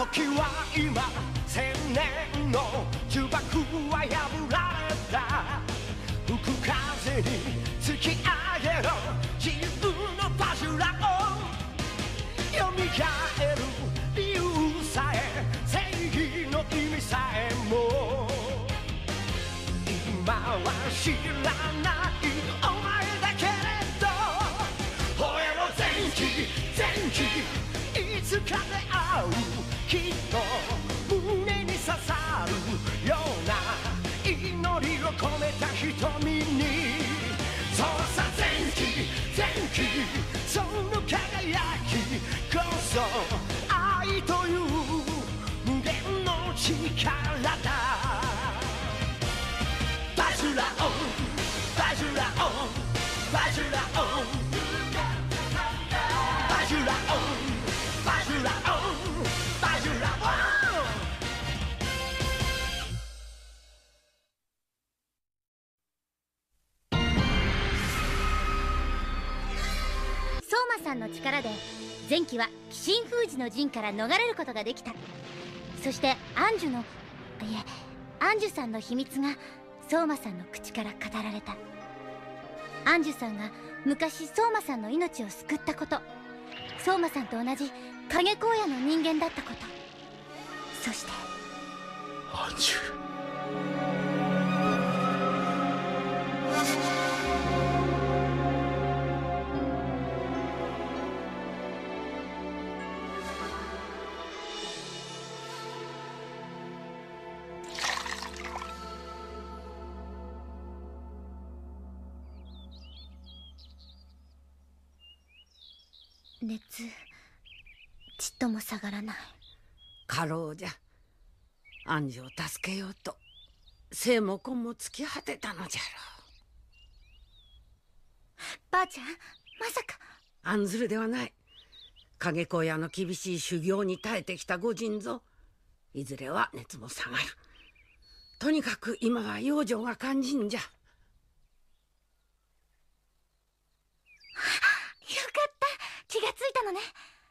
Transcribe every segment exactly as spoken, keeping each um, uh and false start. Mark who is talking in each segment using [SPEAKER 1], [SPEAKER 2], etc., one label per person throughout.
[SPEAKER 1] 時は今千年の呪縛は破られた吹く風に突き上げろ自由のパジュラを蘇る理由さえ正義の意味さえも今は知らないお前だけれど吠えろ前期前期いつかで会うきっと胸に刺さるような祈りを込めた瞳にそうさ前期前期その輝きこそ愛という無限の力だバジュラオンバジュラオンバジュラオンバジュラオンバジュラオンバジュラオン
[SPEAKER 2] 相馬さんの力で前期は鬼神封じの陣から逃れることができた。そしてアンジュのいえアンジュさんの秘密が相馬さんの口から語られた。アンジュさんが昔相馬さんの命を救ったこと、相馬さんと同じ影荒野の人間だったこと、そして
[SPEAKER 3] アンジュ
[SPEAKER 2] 熱ちっとも下がらない。
[SPEAKER 4] 過労じゃ。アンジュを助けようと生も根も尽き果てたのじゃろう。
[SPEAKER 2] ばあちゃん、まさか。
[SPEAKER 4] 案ずるではない。影荒野の厳しい修行に耐えてきた御人ぞ。いずれは熱も下がる。とにかく今は養生が肝心じゃ。
[SPEAKER 2] よかった、気がついたのね。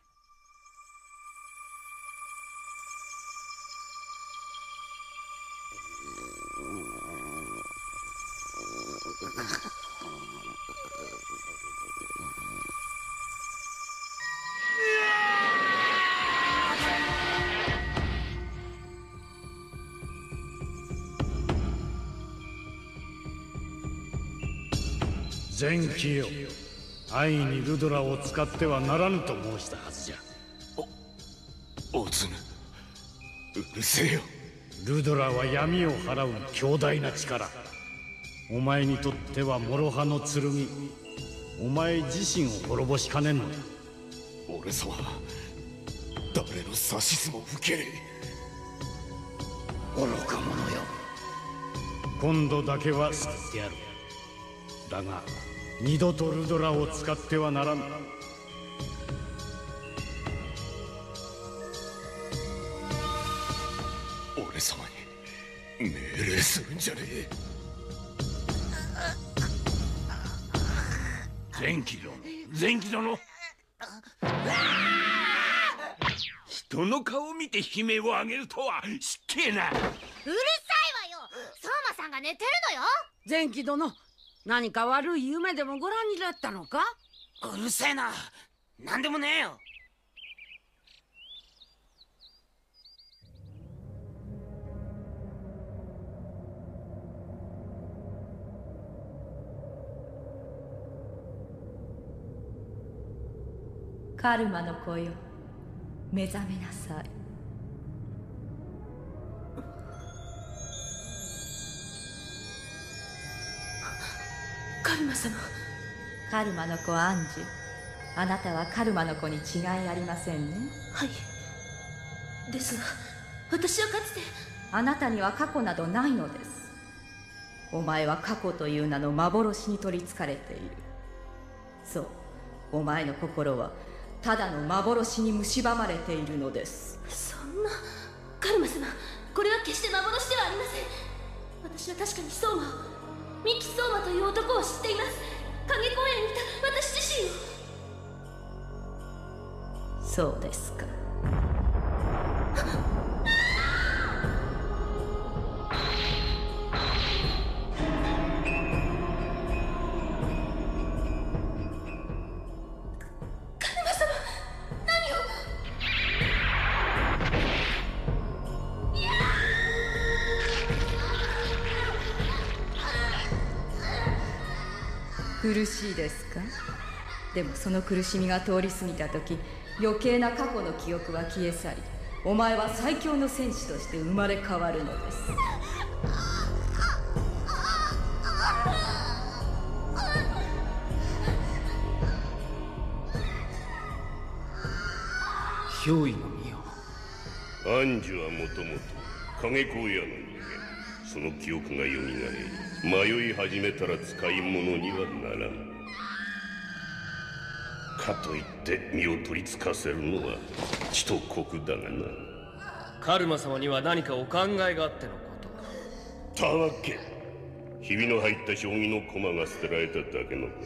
[SPEAKER 5] 前期よ、安易にルドラを使ってはならぬと申したはずじゃ。
[SPEAKER 3] お、おつぬ、うるせえよ。
[SPEAKER 5] ルドラは闇を払う強大な力。お前にとっては諸刃の剣。お前自身を滅ぼしかねんのだ。
[SPEAKER 3] 俺様は誰の指図も受けね
[SPEAKER 5] え。愚か者よ、今度だけは救ってやる。だが二度とルドラを使ってはならぬ。
[SPEAKER 3] 俺様に命令するんじゃねえ。
[SPEAKER 6] 前期殿、前期殿、人の顔を見て悲鳴を上げるとは失敬な。
[SPEAKER 2] うるさいわよ。相馬さんが寝てるのよ。
[SPEAKER 4] 前期殿、何か悪い夢でもご覧になったのか。
[SPEAKER 6] うるせえな、何でもねえよ。
[SPEAKER 7] カルマの子よ、目覚めなさい。
[SPEAKER 8] カルマ様。
[SPEAKER 7] カルマの子アンジュ、あなたはカルマの子に違いありませんね。
[SPEAKER 8] はい。ですが私はかつて。
[SPEAKER 7] あなたには過去などないのです。お前は過去という名の幻に取りつかれている。そう、お前の心はただの幻に蝕まれているのです。
[SPEAKER 8] そんな。カルマ様、これは決して幻ではありません。私は確かに相馬を、三木相馬という男を知っています。影荒野にいた私自身を。
[SPEAKER 7] そうですか。 苦しいですか？でもその苦しみが通り過ぎた時、余計な過去の記憶は消え去り、お前は最強の戦士として生まれ変わるのです。
[SPEAKER 3] 憑依の実を。
[SPEAKER 9] アンジュはもともと影荒野の人間。その記憶がよみがえり、迷い始めたら使い物にはならん。かといって身を取りつかせるのはちと酷だがな。
[SPEAKER 10] カルマ様には何かお考えがあってのこと。
[SPEAKER 9] たわけ、ひびの入った将棋の駒が捨てられただけのこと。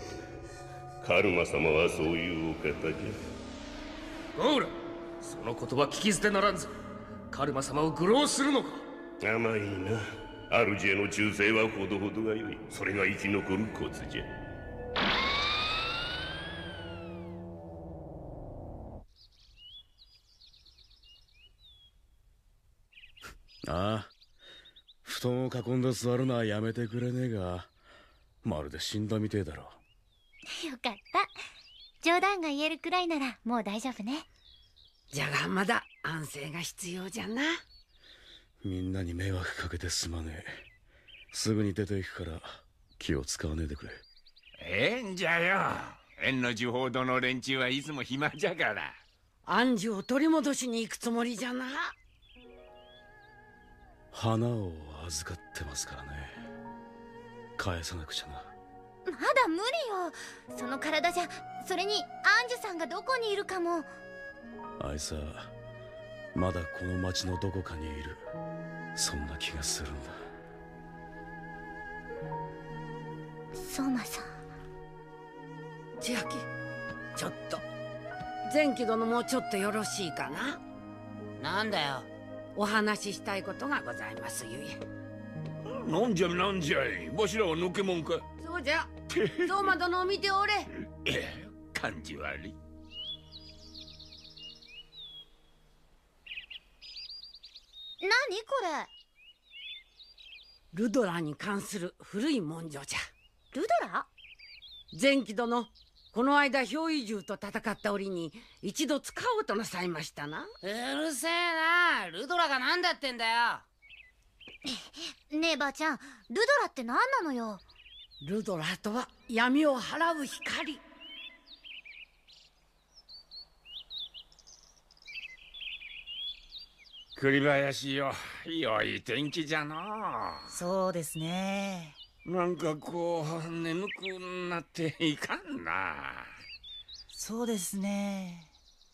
[SPEAKER 9] カルマ様はそういうお方じゃ。
[SPEAKER 10] ゴーラ、その言葉聞き捨てならんぞ。カルマ様を愚弄するのか。
[SPEAKER 9] 甘いな。主への忠誠はほどほどがよい。それが生き残るコツじゃ。
[SPEAKER 5] ああ、布団を囲んで座るのはやめてくれねえが、まるで死んだみてえだろ。
[SPEAKER 2] よかった。冗談が言えるくらいならもう大丈夫ね。
[SPEAKER 4] じゃがまだ安静が必要じゃな。
[SPEAKER 5] みんなに迷惑かけてすまねえ。すぐに出ていくから気を使わねえでくれ。
[SPEAKER 6] ええんじゃよ。縁の呪法堂の連中はいつも暇じゃから。
[SPEAKER 4] 暗示を取り戻しに行くつもりじゃな。
[SPEAKER 5] 花を預かってますからね。返さなくちゃな。
[SPEAKER 2] まだ無理よ。その体じゃ。それにアンジュさんがどこにいるかも。
[SPEAKER 5] あいつはまだこの町のどこかにいる。そんな気がするんだ。
[SPEAKER 2] 相馬さん。
[SPEAKER 4] 千秋、ちょっと前期殿もちょっとよろしいかな。
[SPEAKER 11] なんだよ。
[SPEAKER 4] お話ししたいことがございますゆえ。
[SPEAKER 6] なんじゃなんじゃい。わしらはのけもんか。
[SPEAKER 4] そうじゃ。相馬殿を見ておれ。
[SPEAKER 6] ええ、感じ悪い。
[SPEAKER 2] 何これ。
[SPEAKER 4] ルドラに関する古い文書じゃ。
[SPEAKER 2] ルドラ？
[SPEAKER 4] 前期殿、この間憑依獣と戦った折に一度使おうとなさいましたな。
[SPEAKER 11] うるせえな。ルドラが何だってんだよ。
[SPEAKER 2] ねえばあちゃん、ルドラって何なのよ。
[SPEAKER 4] ルドラとは闇を払う光。
[SPEAKER 6] 栗林よ、良い天気じゃの。
[SPEAKER 11] そうですね。
[SPEAKER 6] なんかこう眠くなっていかんな。
[SPEAKER 11] そうですね。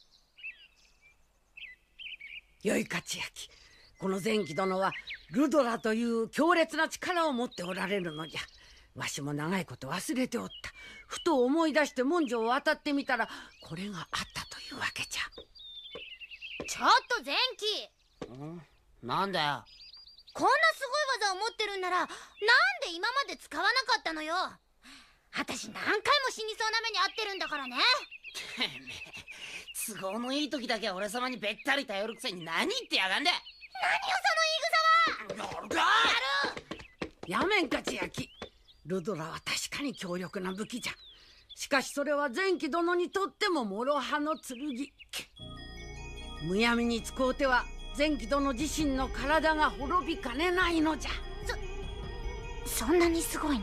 [SPEAKER 4] よいか千秋、この前期殿はルドラという強烈な力を持っておられるのじゃ。わしも長いこと忘れておった。ふと思い出して文書を当たってみたらこれがあったというわけじゃ。
[SPEAKER 2] ちょっと前期。
[SPEAKER 11] ん？なんだよ。
[SPEAKER 2] こんなすごい技を持ってるんならなんで今まで使わなかったのよ。私何回も死にそうな目に遭ってるんだからね。
[SPEAKER 11] てめえ、都合のいい時だけ俺様にべったり頼るくせに何言ってやがんだ。
[SPEAKER 2] 何よその言い草は。
[SPEAKER 11] やるか。
[SPEAKER 4] やめんか千秋。ルドラは確かに強力な武器じゃ。しかしそれは前期殿にとっても諸刃の剣。むやみに使うては前期殿自身の体が滅びかねないのじゃ。
[SPEAKER 2] そそんなにすごいの？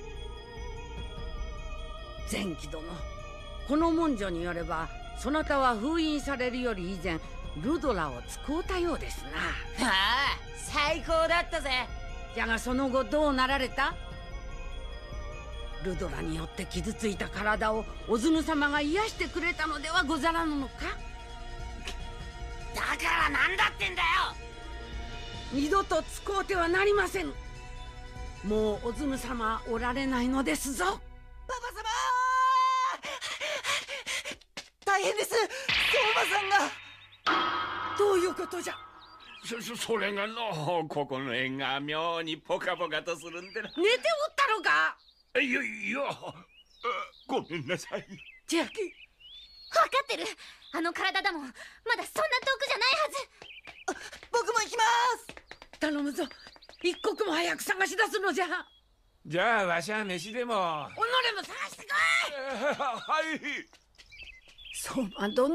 [SPEAKER 4] 前期殿、この文書によればそなたは封印されるより以前ルドラを使うたようですな。
[SPEAKER 11] ああ、最高だったぜ。
[SPEAKER 4] じゃがその後どうなられた？ルドラによって傷ついた体をおずぬ様が癒してくれたのではござらぬのか？
[SPEAKER 11] だからなんだってんだよ。
[SPEAKER 4] 二度と使うてはなりません。もうおずぬ様おられないのですぞ。
[SPEAKER 11] パパ様大変です。相馬さんが。
[SPEAKER 4] どういうことじゃ。
[SPEAKER 6] そそそれがの、ここの縁が妙にポカポカとするんでな。
[SPEAKER 4] 寝ておったのか。
[SPEAKER 6] いやいや、ごめんなさい。
[SPEAKER 4] 千秋、
[SPEAKER 2] 分かってる。あの体だもん。まだそんな遠くじゃないはず。
[SPEAKER 11] 僕も行きます。
[SPEAKER 4] 頼むぞ。一刻も早く探し出すのじゃ。
[SPEAKER 6] じゃあわしは飯でも。己も
[SPEAKER 4] 探してこい。
[SPEAKER 6] はい。
[SPEAKER 4] 相馬殿。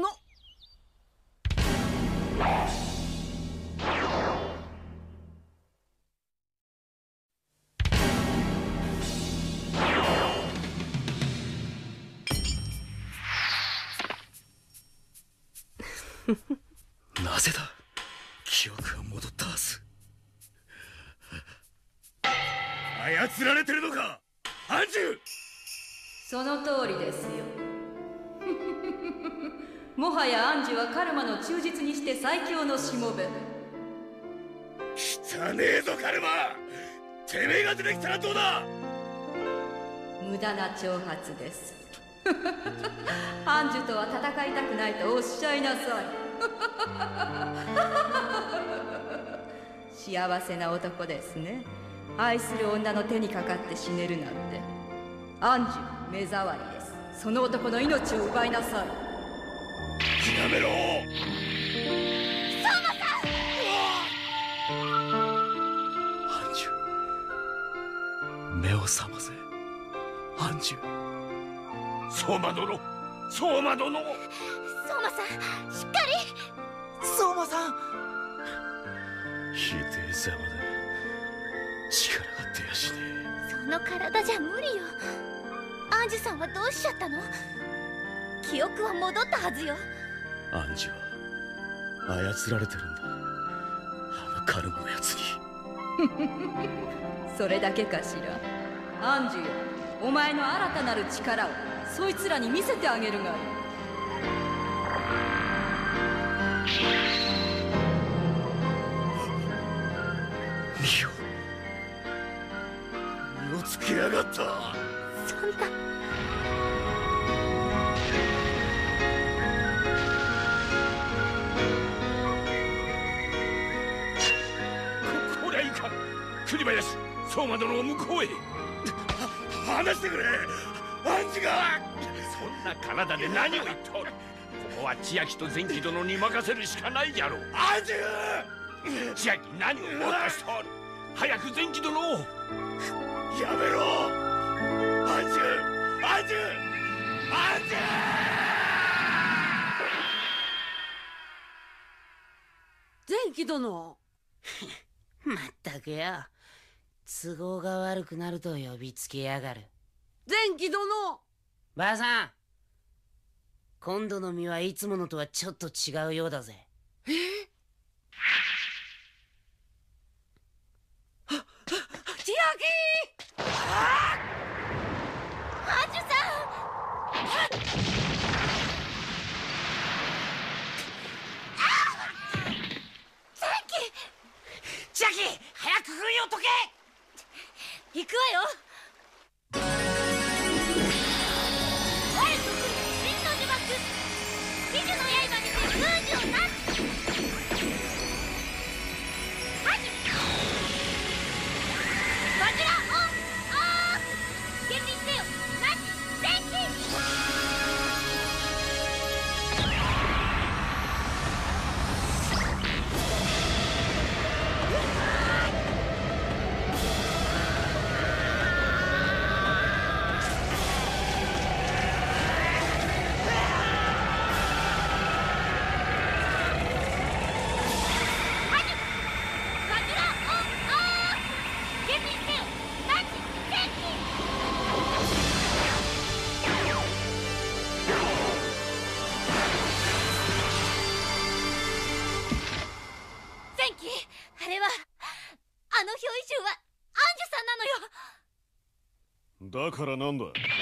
[SPEAKER 3] なぜだ。記憶が戻ったはず。操られてるのか、アンジュ。
[SPEAKER 7] その通りですよ。もはやアンジュはカルマの忠実にして最強のしもべ。
[SPEAKER 3] 汚ねえぞカルマ。てめえが出てきたらどうだ。
[SPEAKER 7] 無駄な挑発です。アンジュとは戦いたくないとおっしゃいなさい。幸せな男ですね。愛する女の手にかかって死ねるなんて。アンジュ、目障りです。その男の命を奪いなさい。
[SPEAKER 3] やめろ。
[SPEAKER 2] 相馬さん。
[SPEAKER 3] アンジュ、目を覚ませ。アンジュ。相馬殿、相馬殿。
[SPEAKER 2] 相馬さん、しっかり。
[SPEAKER 11] 相馬さん。
[SPEAKER 3] ひでえざまだ。力が出やしねえ。
[SPEAKER 2] その体じゃ無理よ。アンジュさんはどうしちゃったの？記憶は戻ったはずよ。
[SPEAKER 3] アンジュは操られてるんだ、あのカルマのやつに。
[SPEAKER 7] それだけかしら。アンジュよ、お前の新たなる力をそいつらに見せてあげるがいい。
[SPEAKER 3] 見よ、身をつけやがった。
[SPEAKER 2] そんな。
[SPEAKER 3] こりゃいかん。栗林、相馬殿を向こうへ。離してくれ、アンジュが。
[SPEAKER 6] そんな体で何を言っておる。ここは千秋と前期殿に任せるしかないじゃろう。
[SPEAKER 3] アンジ
[SPEAKER 6] ュ、千秋何をぼーっとしておる。早く前期殿を。
[SPEAKER 3] やめろ、アンジュ、アンジュ、アンジュ。
[SPEAKER 4] 前期殿。
[SPEAKER 11] まったくよ、都合が悪くなると呼びつけやがる。
[SPEAKER 4] 前期殿。
[SPEAKER 11] ばあさん、今度の実はいつものとはちょっと違うようだぜ。
[SPEAKER 4] え？千秋！
[SPEAKER 2] アンジュさん！
[SPEAKER 11] 千秋、早く封印を解け。
[SPEAKER 2] 行くわよ。我属真の呪縛、鬼樹の刃にて封じをなす。はじバジュラオンオフ。決心せよ、なし戦記。あれは、あの表意集はアンジュさんなのよ。
[SPEAKER 3] だからなんだ。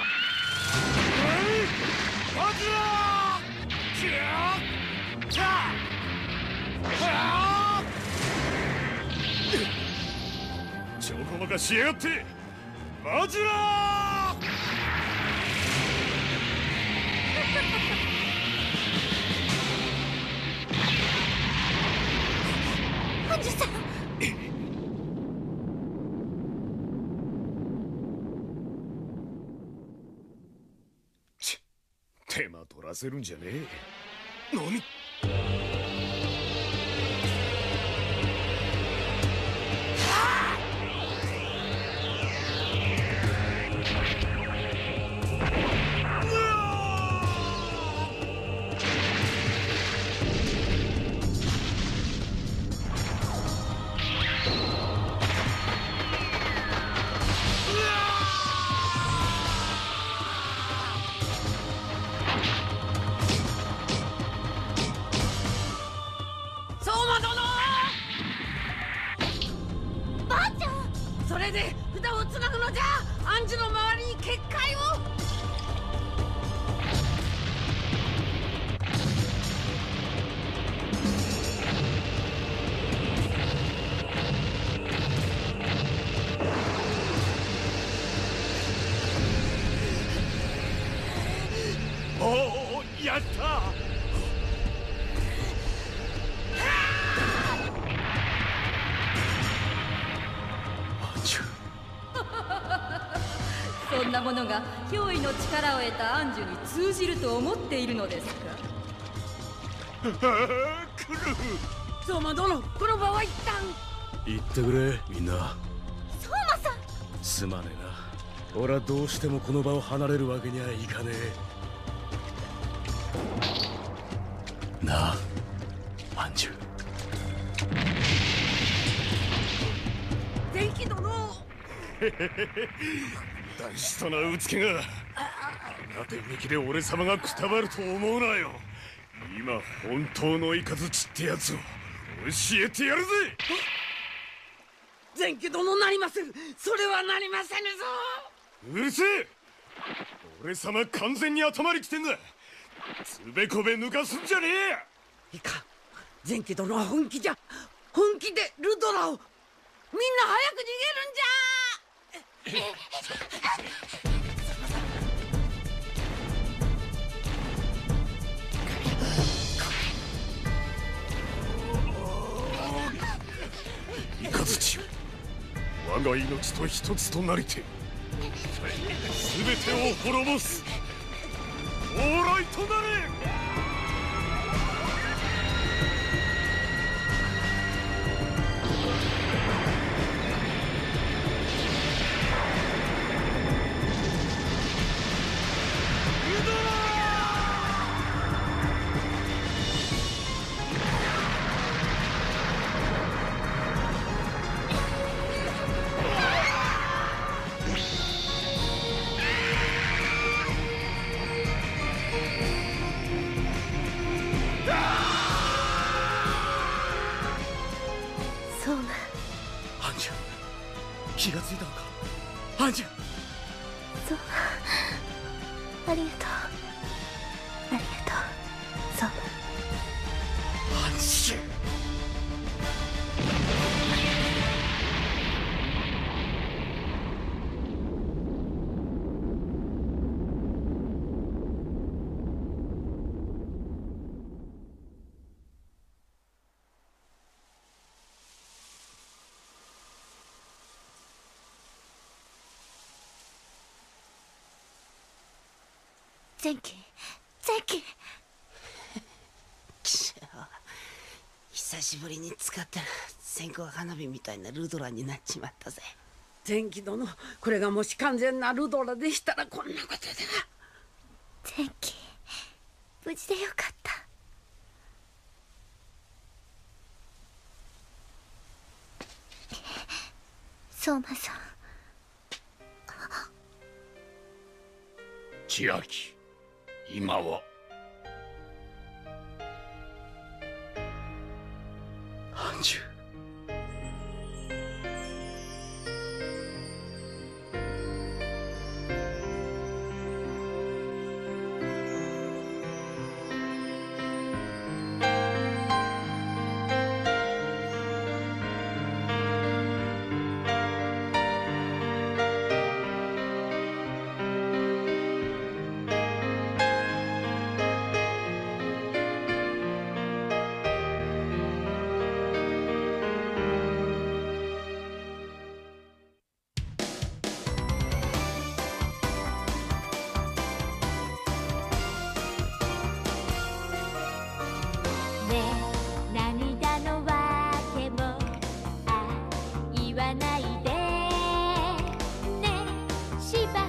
[SPEAKER 1] バズラー！キャー！キャー！
[SPEAKER 3] ちょこまかしやがって。バジュラー！
[SPEAKER 2] アンジュさん。
[SPEAKER 3] ち手間取らせるんじゃねえ。何？
[SPEAKER 4] をつなぐのじゃ。アンジュの周りに結界を。
[SPEAKER 3] おお、やった。
[SPEAKER 7] そんなものが脅威の力を得たアンジュに通じると思っているのですか。
[SPEAKER 3] 来る。
[SPEAKER 4] 相馬殿、この場は一旦
[SPEAKER 5] 言ってくれ、みんな。
[SPEAKER 2] 相馬さん、
[SPEAKER 5] すまねえな。俺はどうしてもこの場を離れるわけにはいかねえ。なあ、アンジュ。
[SPEAKER 4] 電気殿。
[SPEAKER 5] 大使となうつけが、あんな電撃で俺様がくたばると思うなよ。今本当のイカズチってやつを教えてやるぜ。
[SPEAKER 4] 電気殿なりません。それはなりませぬぞ。
[SPEAKER 5] うるせえ。俺様完全に頭にきてんだ。つべこべ抜かすんじゃね
[SPEAKER 4] え。いか、電気殿は本気じゃ。本気でルドラを。みんな早く逃げるんじゃ。
[SPEAKER 5] イカズチよ、我が命と一つとなりて全てを滅ぼす往来となれ。気がついたのか、アンジュ。
[SPEAKER 2] そう、ありがとう、ありがとう、そう。
[SPEAKER 5] アンジュ。
[SPEAKER 2] 前期、前期。
[SPEAKER 11] くしょ、久しぶりに使ったら線香花火みたいなルドラになっちまったぜ。
[SPEAKER 4] 前期殿、これがもし完全なルドラでしたらこんなことでは。
[SPEAKER 2] 前期、無事でよかった。相馬さん。
[SPEAKER 3] 千秋、今は
[SPEAKER 5] アンジュ。
[SPEAKER 2] 言わないでね、しば